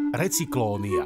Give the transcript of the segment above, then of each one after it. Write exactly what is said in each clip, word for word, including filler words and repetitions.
Recyklónia.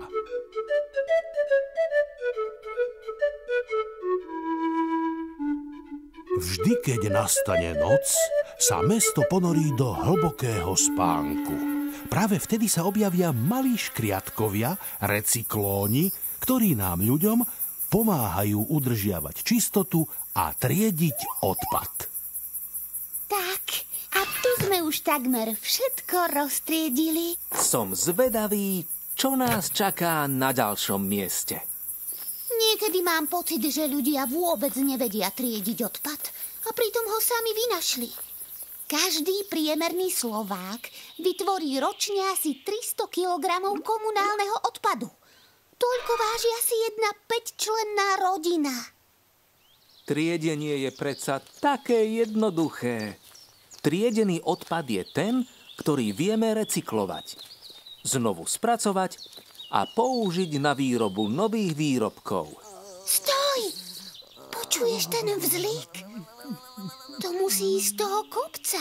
Vždy, keď nastane noc, sa mesto ponorí do hlbokého spánku. Práve vtedy sa objavia malí škriatkovia, recyklóni, ktorí nám ľuďom pomáhajú udržiavať čistotu a triediť odpad. Tak, a tu sme už takmer všetko roztriedili. Som zvedavý, čo nás čaká na ďalšom mieste. Niekedy mám pocit, že ľudia vôbec nevedia triediť odpad a pritom ho sami vynašli. Každý priemerný Slovák vytvorí ročne asi tristo kilogramov komunálneho odpadu. Toľko váži asi jedna päťčlenná rodina. Triedenie je predsa také jednoduché. Triedený odpad je ten, ktorý vieme recyklovať, znovu spracovať a použiť na výrobu nových výrobkov. Stoj! Počuješ ten vzlik? To musí ísť z toho kopca.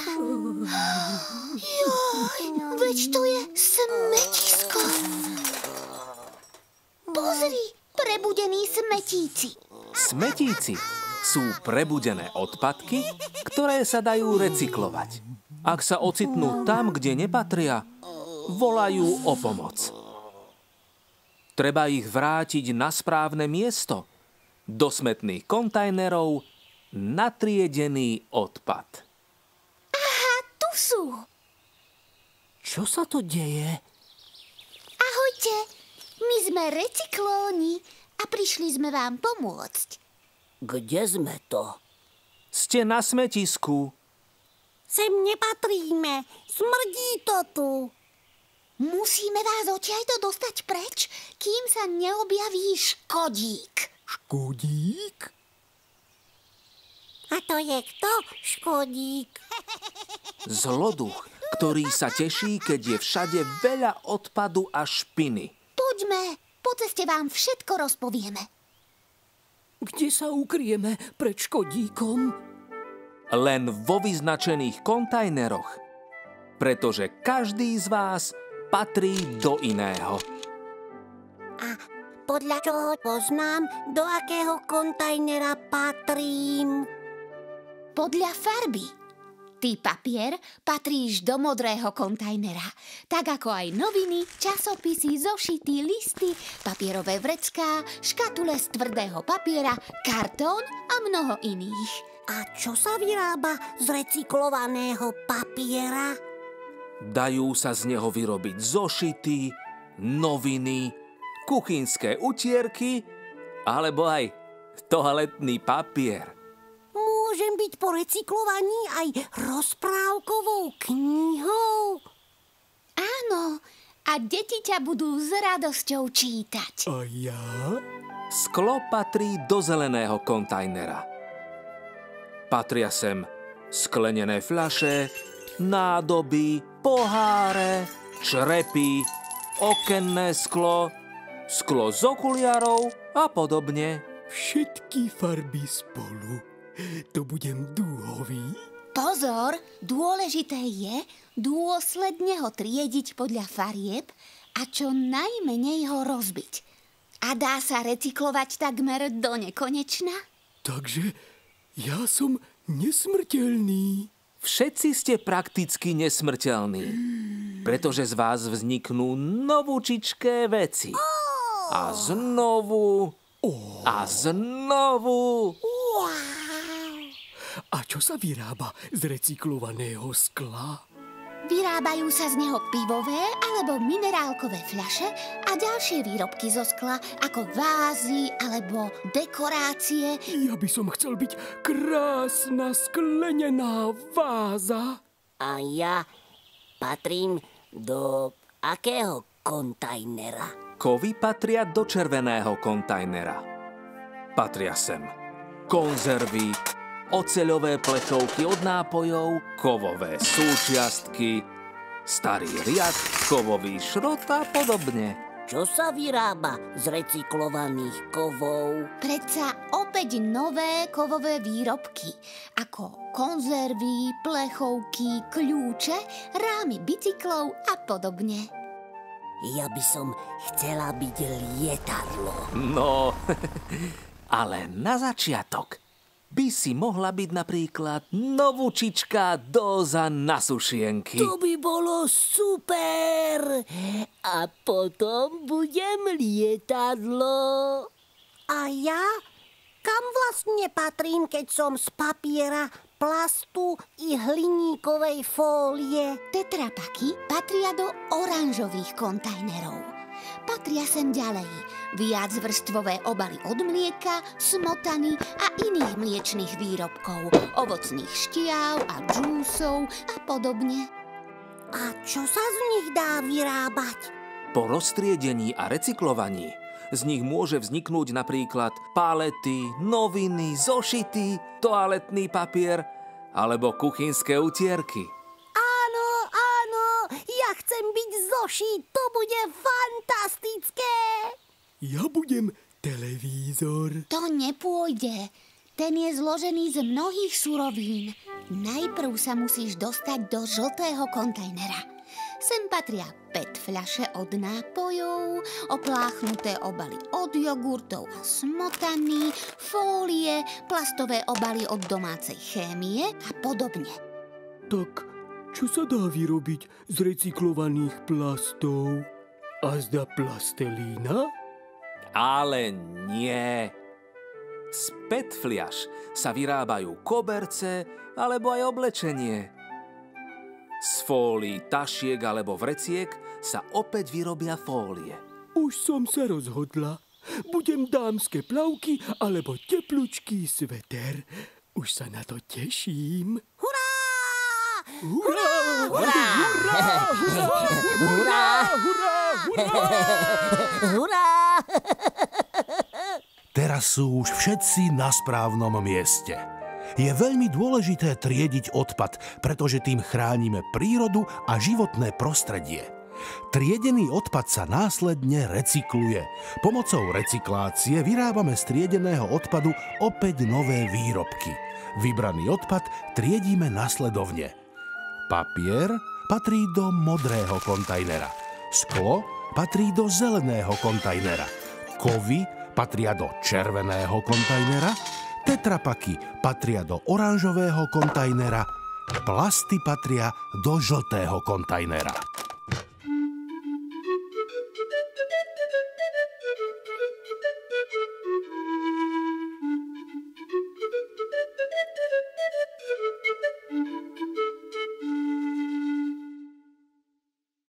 Joj, veď to je smetisko. Pozri, prebudení smetíci. Smetíci sú prebudené odpadky, ktoré sa dajú recyklovať. Ak sa ocitnú tam, kde nepatria, volajú o pomoc. Treba ich vrátiť na správne miesto, do smetných kontajnerov, na triedený odpad. Aha, tu sú. Čo sa to deje? Ahojte, my sme recyklóni a prišli sme vám pomôcť. Kde sme to? Ste na smetisku. Sem nepatríme, smrdí to tu. Musíme vás odtiaľto dostať preč, kým sa neobjaví škodík. Škodík? A to je kto, škodík? Zloduch, ktorý sa teší, keď je všade veľa odpadu a špiny. Poďme, po ceste vám všetko rozpovieme. Kde sa ukryjeme pred škodíkom? Len vo vyznačených kontajneroch, pretože každý z vás patrí do iného. A podľa čoho poznám, do akého kontajnera patrím? Podľa farby. Ty, papier, patríš do modrého kontajnera. Tak ako aj noviny, časopisy, zošity, listy, papierové vrecká, škatule z tvrdého papiera, kartón a mnoho iných. A čo sa vyrába z recyklovaného papiera? Dajú sa z neho vyrobiť zošity, noviny, kuchynské utierky alebo aj toaletný papier. Môžem byť po recyklovaní aj rozprávkovou knihou? Áno, a deti ťa budú s radosťou čítať. A ja? Sklo patrí do zeleného kontajnera. Patria sem sklenené fľaše, nádoby, poháre, črepy, okenné sklo, sklo z okuliarov a podobne. Všetky farby spolu. To budem dúhový. Pozor, dôležité je dôsledne ho triediť podľa farieb a čo najmenej ho rozbiť. A dá sa recyklovať takmer do nekonečna? Takže ja som nesmrteľný. Všetci ste prakticky nesmrteľní, pretože z vás vzniknú novúčičké veci. A znovu, a znovu. A čo sa vyrába z recyklovaného skla? Vyrábajú sa z neho pivové alebo minerálkové fľaše a ďalšie výrobky zo skla ako vázy alebo dekorácie. Ja by som chcel byť krásna sklenená váza. A ja patrím do akého kontajnera? Kovy patria do červeného kontajnera. Patria sem konzervy, oceľové plechovky od nápojov, kovové súčiastky, starý riad, kovový šrot a podobne. Čo sa vyrába z recyklovaných kovov? Predsa opäť nové kovové výrobky, ako konzervy, plechovky, kľúče, rámy bicyklov a podobne. Ja by som chcela byť lietadlo. No, ale na začiatok by si mohla byť napríklad novúčičká dóza na sušienky. To by bolo super. A potom budem lietadlo. A ja? Kam vlastne patrím, keď som z papiera, plastu i hliníkovej fólie? Tetrapaky patria do oranžových kontajnerov. Patria sem ďalej viacvrstvové obaly od mlieka, smotany a iných mliečnych výrobkov, ovocných šťáv a džúsov a podobne. A čo sa z nich dá vyrábať? Po roztriedení a recyklovaní z nich môže vzniknúť napríklad palety, noviny, zošity, toaletný papier alebo kuchynské utierky. Áno, áno, ja chcem byť zošit, to bude fantastické. Ja budem televízor. To nepôjde. Ten je zložený z mnohých surovín. Najprv sa musíš dostať do žltého kontajnera. Sem patria pé é té fľaše od nápojov, opláchnuté obaly od jogurtov a smotany, fólie, plastové obaly od domácej chémie a podobne. Tak, čo sa dá vyrobiť z recyklovaných plastov? A zda plastelína? Ale nie. Z pé é té fliaš sa vyrábajú koberce alebo aj oblečenie. Z fólií, tašiek alebo vreciek sa opäť vyrobia fólie. Už som sa rozhodla. Budem dámske plavky alebo teplúčký sveter. Už sa na to teším. Hurá! Hurá! Hurá! Hurá! Hurá! Hurá! Hurá! Teraz sú už všetci na správnom mieste. Je veľmi dôležité triediť odpad, pretože tým chránime prírodu a životné prostredie. Triedený odpad sa následne recykluje. Pomocou recyklácie vyrábame z triedeného odpadu opäť nové výrobky. Vybraný odpad triedíme nasledovne. Papier patrí do modrého kontajnera. Sklo patrí do zeleného kontajnera. Kovy patria do červeného kontajnera. Tetrapaky patria do oranžového kontajnera. Plasty patria do žltého kontajnera.